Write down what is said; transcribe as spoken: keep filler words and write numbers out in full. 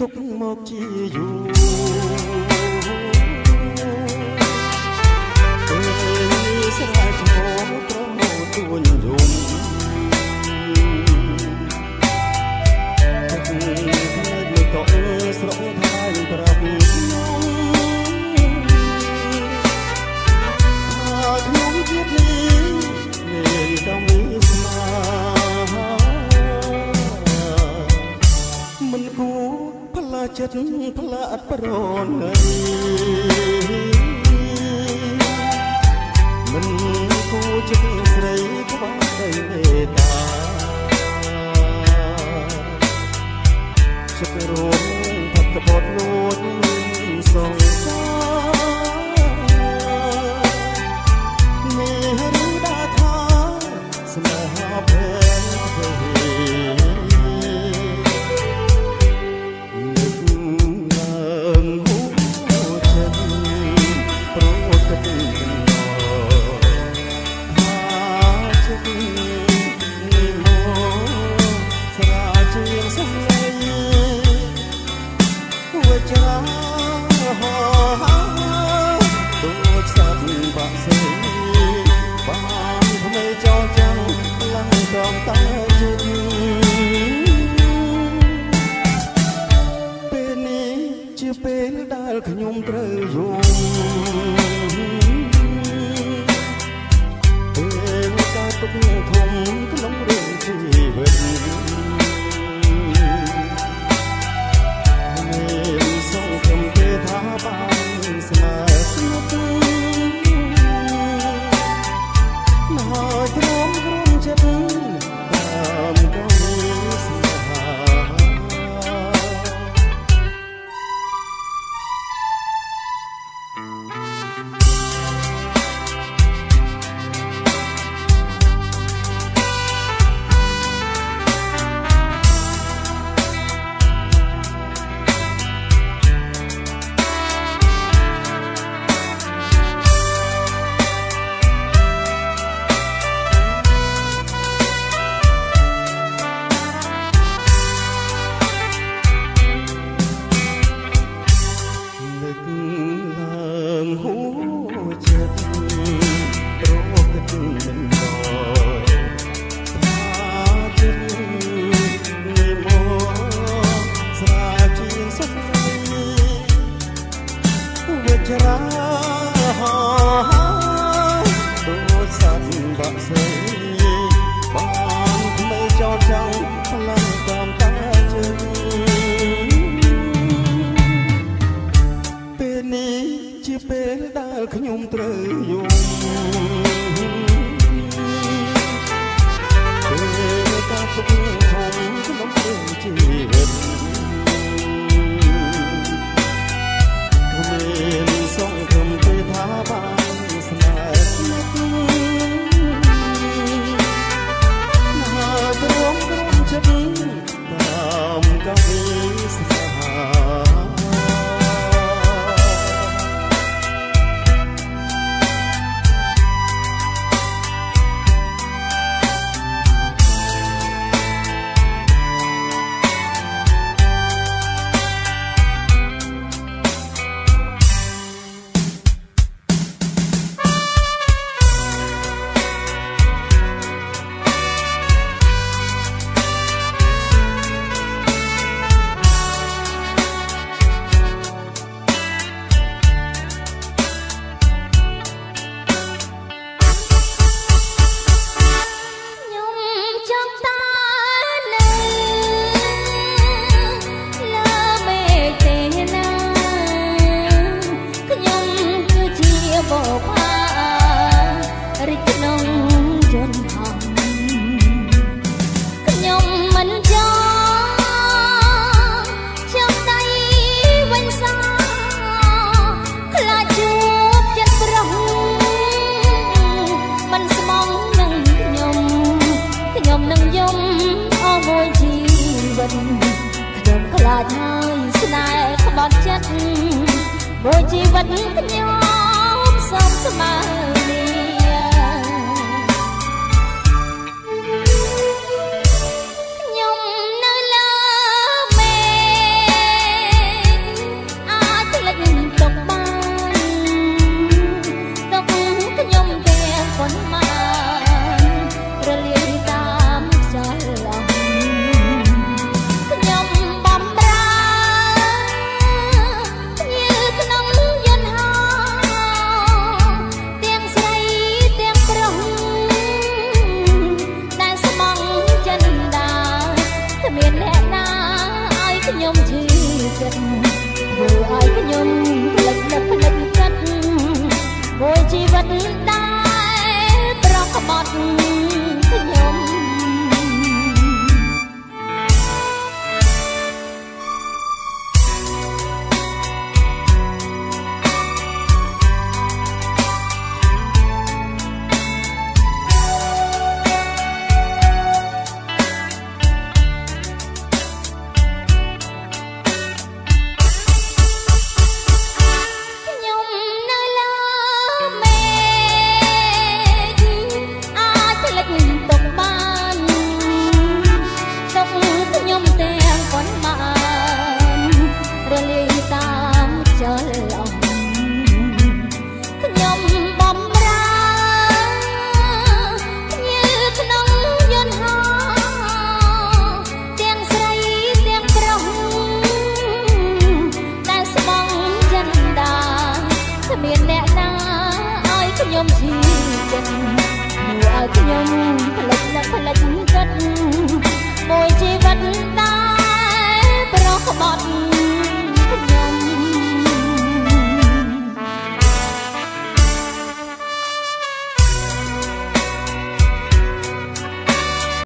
ទុកមកជាយូរពេលស្រែថ្មប្រមោទួញយំទឹកភ្នែកមួយតក់ស្រក់ថ្លៃប្រាប់ខ្ញុំថាខ្ញុំជាតិនេះមានតែមានស្មាមិនគួរផ្លាចិត្តផ្លាត់ប្រណីមិនគួរជាស្រីក្បត់ដីមេតាចិត្តរួមផុតបត់លួចសងសានេះឬដាថាស្នេហាភេរភេខ្ញុំត្រូវយំពេលការទុកធំក្នុងរឿងជីវិតមានសង្ឃឹមទេថាបានស្នេហ៍ស្និទ្ធមកទ្រាំក្រុមចិត្តតាមកងស្នេហាเចិត្តធ្វើឲ្យខ្ញុំផ្លិចនឹកផ្លិចចិត្តមួយជីវិតដែលប្រកបត់ខ្ញុំ មានអ្នកណាឲ្យខ្ញុំឈឺចិត្តធ្វើឲ្យខ្ញុំ